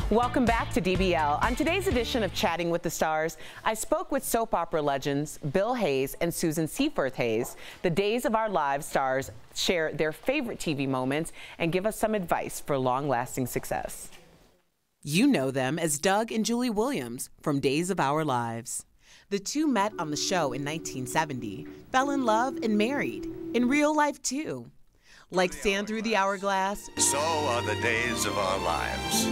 Welcome back to DBL. On today's edition of Chatting with the Stars, I spoke with soap opera legends Bill Hayes and Susan Seaforth Hayes. The Days of Our Lives stars share their favorite TV moments and give us some advice for long-lasting success. You know them as Doug and Julie Williams from Days of Our Lives. The two met on the show in 1970, fell in love and married, in real life too. Like sand through the hourglass, so are the days of our lives.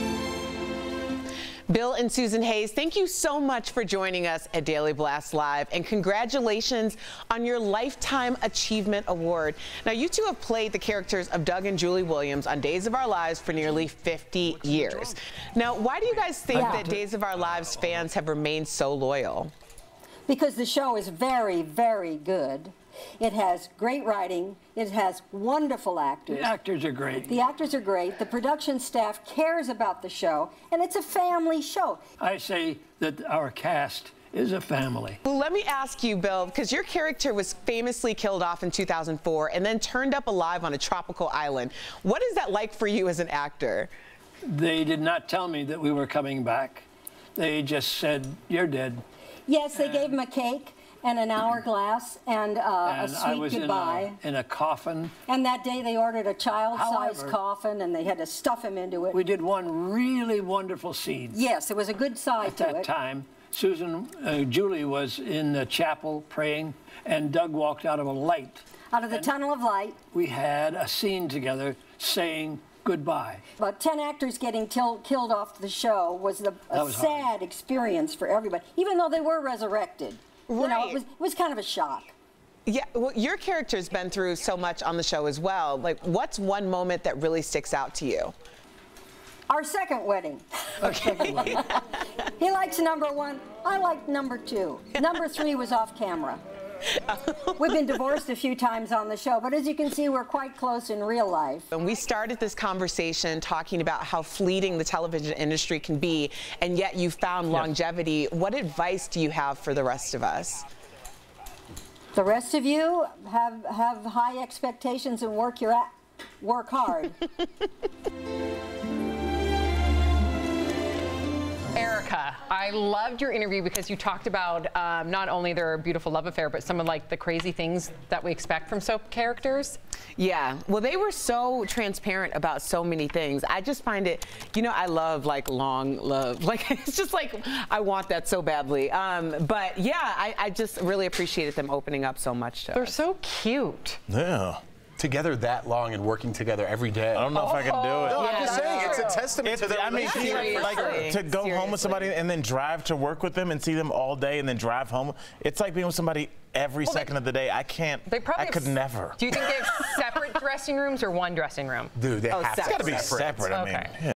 Bill and Susan Hayes, thank you so much for joining us at Daily Blast Live, and congratulations on your Lifetime Achievement Award. Now, you two have played the characters of Doug and Julie Williams on Days of Our Lives for nearly 50 years. Now, why do you guys think that Days of Our Lives fans have remained so loyal? Because the show is very, very good. It has great writing. It has wonderful actors. The actors are great. The actors are great. The production staff cares about the show, and it's a family show. I say that our cast is a family. Well, let me ask you, Bill, because your character was famously killed off in 2004 and then turned up alive on a tropical island. What is that like for you as an actor? They did not tell me that we were coming back. They just said, "You're dead." Yes, they gave him a cake and an hourglass and a sweet I was goodbye. in a coffin. And that day they ordered a child-sized coffin and they had to stuff him into it. We did one really wonderful scene. Yes, it was a good side to it. At that time, Julie was in the chapel praying, and Doug walked out of a light. Out of the tunnel of light. We had a scene together saying goodbye. About 10 actors getting killed off the show was a sad experience for everybody, even though they were resurrected. Right. You know, it was kind of a shock. Yeah, well, your character's been through so much on the show as well. Like, what's one moment that really sticks out to you? Our second wedding. Okay. He likes number 1. I like number 2. Number 3 was off camera. We've been divorced a few times on the show, but as you can see, we're quite close in real life. And we started this conversation talking about how fleeting the television industry can be, and yet you found longevity. What advice do you have for the rest of us? The rest of you have high expectations and work hard. Erica, I loved your interview because you talked about not only their beautiful love affair, but some of like the crazy things that we expect from soap characters. Yeah, well, they were so transparent about so many things. I just find it, you know, I love like long love. Like, it's just like, I want that so badly. But yeah, I just really appreciated them opening up so much to us. They're so cute. Yeah. Together that long and working together every day. I don't know if I can do it. No, I'm just saying, it's a testament to their relationship. Like to go home with somebody and then drive to work with them and see them all day and then drive home. It's like being with somebody every second of the day. I can't. I could never. Do you think they have separate dressing rooms or one dressing room? Dude, they have to. It's got to be separate. I mean. Yeah.